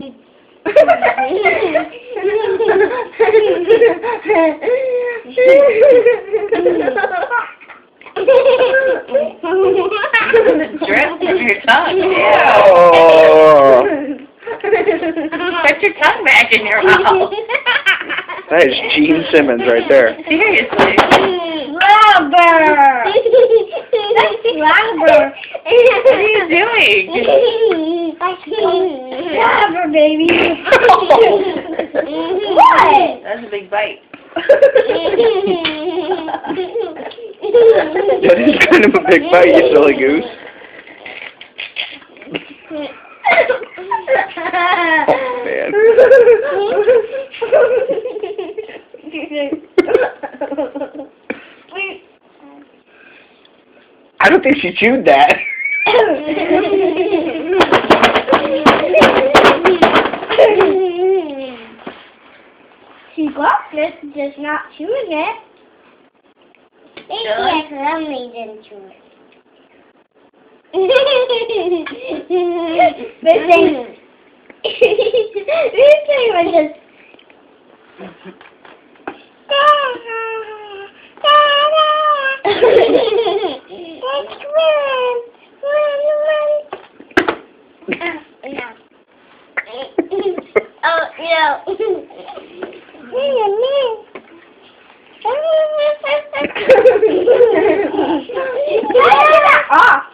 Drip from your tongue. Ew. Oh. Put your tongue back in your mouth. That is Gene Simmons right there. Seriously. Rubber. That's rubber. What are you doing? Rubber, baby. What? That's a big bite. That is kind of a big bite, you silly goose. Oh, man. I don't think she chewed that. She got it, just not chewing it. Yes, Lumley didn't chew it. This thing was just... Oh, no.